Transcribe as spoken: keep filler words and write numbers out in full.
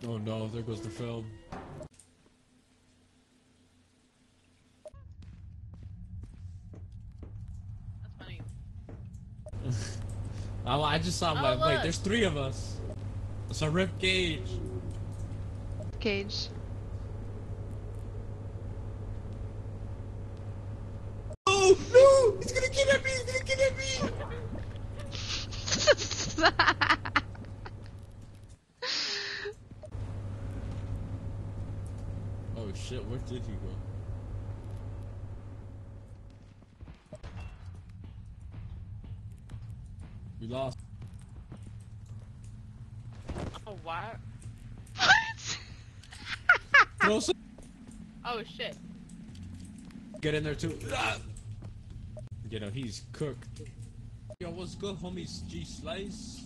Oh no, there goes the film. That's funny. I, I just saw him Oh, like, wait, look. there's three of us. It's a rib cage. Cage. Oh no! He's gonna get at me! He's gonna get at me! Oh shit, where did he go? We lost. Oh, what? What? Throw some. Oh, shit. Get in there too. Ah! You know, he's cooked. Yo, what's good, homies? G Slice.